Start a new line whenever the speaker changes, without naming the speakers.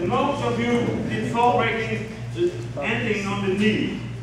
most of you did fall breaking ending on the knee.